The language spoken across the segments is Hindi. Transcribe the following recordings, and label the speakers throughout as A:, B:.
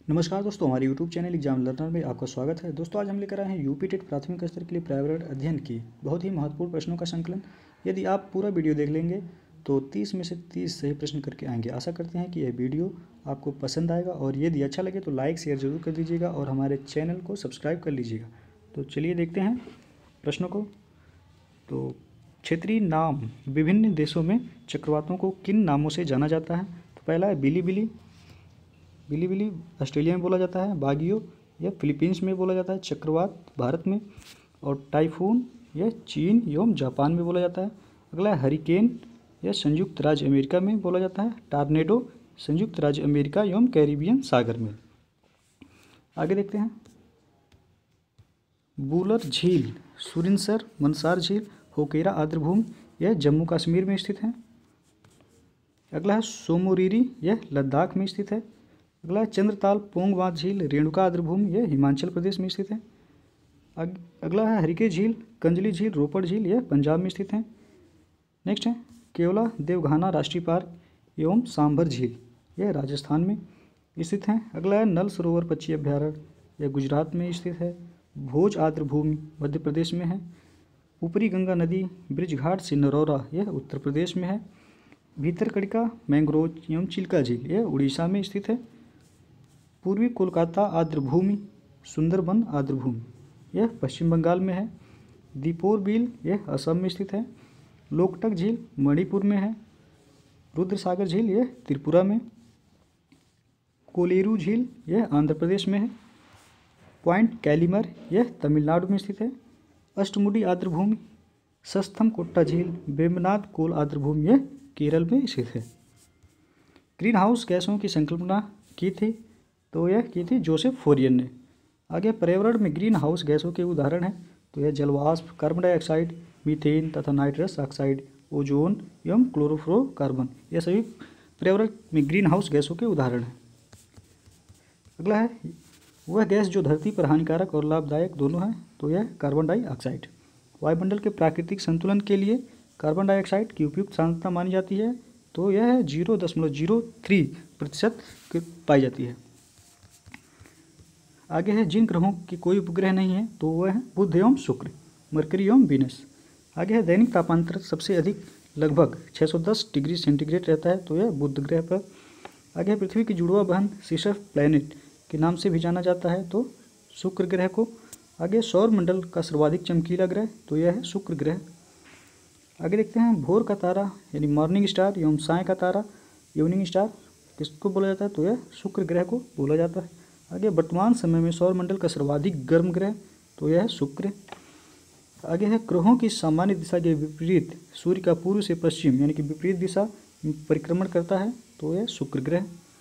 A: नमस्कार दोस्तों, हमारे YouTube चैनल एग्जाम लर्नर में आपका स्वागत है। दोस्तों, आज हम लेकर आए हैं यूपी टेट प्राथमिक स्तर के लिए पर्यावरण अध्ययन की बहुत ही महत्वपूर्ण प्रश्नों का संकलन। यदि आप पूरा वीडियो देख लेंगे तो 30 में से 30 सही प्रश्न करके आएंगे। आशा करते हैं कि यह वीडियो आपको पसंद आएगा और यदि अच्छा लगे तो लाइक शेयर जरूर कर दीजिएगा और हमारे चैनल को सब्सक्राइब कर लीजिएगा। तो चलिए देखते हैं प्रश्नों को। तो क्षेत्रीय नाम, विभिन्न देशों में चक्रवातों को किन नामों से जाना जाता है? तो पहला है बिली बिली ऑस्ट्रेलिया में बोला जाता है, बागियो यह फिलीपींस में बोला जाता है, चक्रवात भारत में, और टाइफून यह चीन एवं जापान में बोला जाता है। अगला है हरिकेन, यह संयुक्त राज्य अमेरिका में बोला जाता है, टार्नेडो संयुक्त राज्य अमेरिका एवं कैरिबियन सागर में। आगे देखते हैं। बूलर झील, सुरिनसर मनसार झील, होकेरा आर्द्रभूमि यह जम्मू कश्मीर में स्थित है। अगला है सोमोरिरी, यह लद्दाख में स्थित है। अगला है चंद्रताल पोंगबांध झील, रेणुका आर्द्रभूमि यह हिमाचल प्रदेश में स्थित है। अगला है हरिके झील, कंजली झील, रोपड़ झील यह पंजाब में स्थित है। नेक्स्ट है केवला देवघाना राष्ट्रीय पार्क एवं सांभर झील यह राजस्थान में स्थित है। अगला है नल सरोवर पक्षी अभ्यारण्य यह गुजरात में स्थित है। भोज आर्द्रभूमि मध्य प्रदेश में है। ऊपरी गंगा नदी ब्रिज घाट से नरौरा यह उत्तर प्रदेश में है। भीतरकनिका मैंग्रोव एवं चिल्का झील यह उड़ीसा में स्थित है। पूर्वी कोलकाता आर्द्रभूमि सुंदरबन आर्द्रभूमि यह पश्चिम बंगाल में है। दीपोर बिल यह असम में स्थित है। लोकटक झील मणिपुर में है। रुद्रसागर झील यह त्रिपुरा में। कोलेरू झील यह आंध्र प्रदेश में है। पॉइंट कैलिमर यह तमिलनाडु में स्थित है। अष्टमुडी आर्द्रभूमि सस्थम कोट्टा झील वेम्बनाथ कोल आर्द्रभूमि यह केरल में स्थित है। ग्रीन हाउस गैसों की संकल्पना की थी तो यह की थी जोसेफ फोरियर ने। आगे पर्यावरण में ग्रीन हाउस गैसों के उदाहरण हैं तो यह जलवाष्प, कार्बन डाइऑक्साइड, मीथेन तथा नाइट्रस ऑक्साइड, ओजोन एवं क्लोरोफ्लोरोकार्बन यह सभी पर्यावरण में ग्रीन हाउस गैसों के उदाहरण हैं। अगला है वह गैस जो धरती पर हानिकारक और लाभदायक दोनों है तो यह कार्बन डाइऑक्साइड। वायुमंडल के प्राकृतिक संतुलन के लिए कार्बन डाइऑक्साइड की उपयुक्त सांद्रता मानी जाती है तो यह 0.03% पाई जाती है। आगे है जिन ग्रहों के कोई उपग्रह नहीं है तो वह है बुध एवं शुक्र, मरकरी एवं वीनस। आगे है दैनिक तापांतर सबसे अधिक लगभग 610 डिग्री सेंटीग्रेड रहता है तो यह बुध ग्रह पर। आगे है पृथ्वी की जुड़वा बहन सिसफ प्लैनेट के नाम से भी जाना जाता है तो शुक्र ग्रह को। आगे सौर मंडल का सर्वाधिक चमकीला ग्रह तो यह है शुक्र ग्रह। आगे देखते हैं भोर का तारा यानी मॉर्निंग स्टार एवं साय का तारा इवनिंग स्टार किसको बोला जाता है तो यह शुक्र ग्रह को बोला जाता है। आगे वर्तमान समय में सौर मंडल का सर्वाधिक गर्म ग्रह तो यह है शुक्र। आगे है ग्रहों की सामान्य दिशा के विपरीत सूर्य का पूर्व से पश्चिम यानी कि विपरीत दिशा परिक्रमण करता है तो यह शुक्र ग्रह।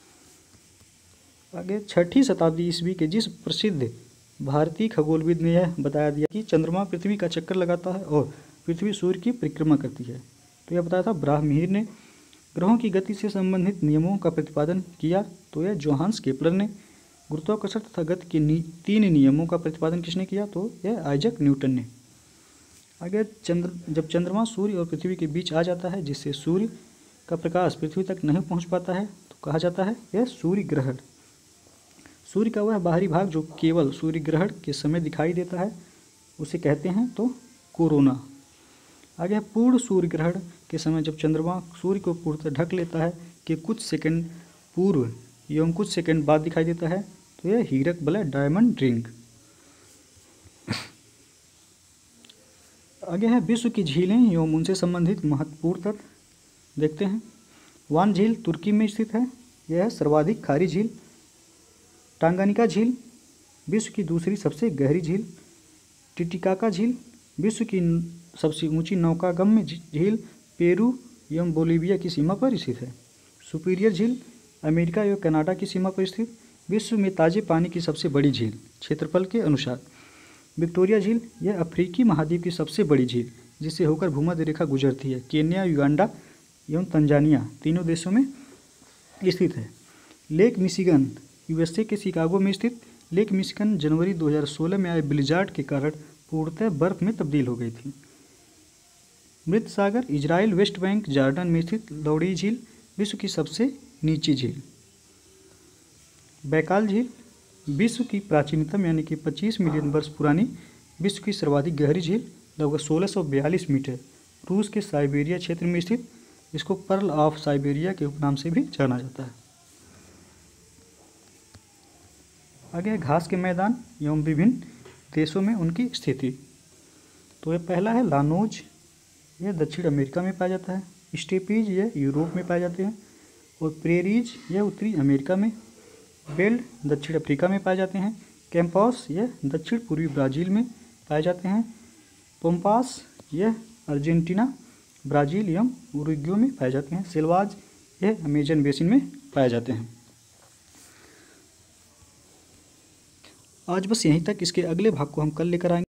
A: आगे 6वीं शताब्दी ईस्वी के जिस प्रसिद्ध भारतीय खगोलविद ने यह बताया दिया कि चंद्रमा पृथ्वी का चक्कर लगाता है और पृथ्वी सूर्य की परिक्रमा करती है तो यह बताया था ब्राह्महीर ने। ग्रहों की गति से संबंधित नियमों का प्रतिपादन किया तो यह जोहान्स केपलर ने। गुरुत्वाकर्षण तथा गति के 3 नियमों का प्रतिपादन किसने किया तो यह आइजैक न्यूटन ने। आगे जब चंद्रमा सूर्य और पृथ्वी के बीच आ जाता है जिससे सूर्य का प्रकाश पृथ्वी तक नहीं पहुंच पाता है तो कहा जाता है यह सूर्य ग्रहण। सूर्य का वह बाहरी भाग जो केवल सूर्य ग्रहण के समय दिखाई देता है उसे कहते हैं तो कोरोना। आगे है पूर्ण सूर्य ग्रहण के समय जब चंद्रमा सूर्य को पूर्णतः ढक लेता है कि कुछ सेकंड पूर्व एवं कुछ सेकंड बाद दिखाई देता है तो यह हीरक बल डायमंड रिंग। आगे है विश्व की झीलें एवं उनसे संबंधित महत्वपूर्ण तथ्य देखते हैं। वान झील तुर्की में स्थित है, यह है सर्वाधिक खारी झील। टांगानिका झील विश्व की दूसरी सबसे गहरी झील। टिटिकाका झील विश्व की सबसे ऊंची नौकागम्य झील पेरू एवं बोलीविया की सीमा पर स्थित है। सुपीरियर झील अमेरिका एवं कनाडा की सीमा पर स्थित विश्व में ताजे पानी की सबसे बड़ी झील क्षेत्रफल के अनुसार। विक्टोरिया झील यह अफ्रीकी महाद्वीप की सबसे बड़ी झील जिससे होकर भूमध्य रेखा गुजरती है। केन्या, युगांडा एवं तंजानिया तीनों देशों में स्थित है। लेक मिशिगन यूएसए के शिकागो में स्थित लेक मिशिगन जनवरी 2016 में आए ब्लिजार्ड के कारण पूर्णतः बर्फ में तब्दील हो गई थी। मृत सागर इजराइल वेस्ट बैंक जॉर्डन में स्थित लौड़ी झील विश्व की सबसे नीची झील। बैकाल झील विश्व की प्राचीनतम यानी कि 25 मिलियन वर्ष पुरानी विश्व की सर्वाधिक गहरी झील लगभग 1642 मीटर रूस के साइबेरिया क्षेत्र में स्थित, इसको पर्ल ऑफ साइबेरिया के उपनाम से भी जाना जाता है। आगे है घास के मैदान एवं विभिन्न देशों में उनकी स्थिति। तो ये पहला है लानोज, यह दक्षिण अमेरिका में पाया जाता है। स्टेपीज यह यूरोप में पाए जाते हैं और प्रेरीज यह उत्तरी अमेरिका में, बेल्ट दक्षिण अफ्रीका में पाए जाते हैं। कैंपस यह दक्षिण पूर्वी ब्राज़ील में पाए जाते हैं। पोम्पास यह अर्जेंटीना, ब्राज़ील एवं उरुग्वे में पाए जाते हैं। सेल्वाज यह अमेजन बेसिन में पाए जाते हैं। आज बस यहीं तक, इसके अगले भाग को हम कल लेकर आएंगे।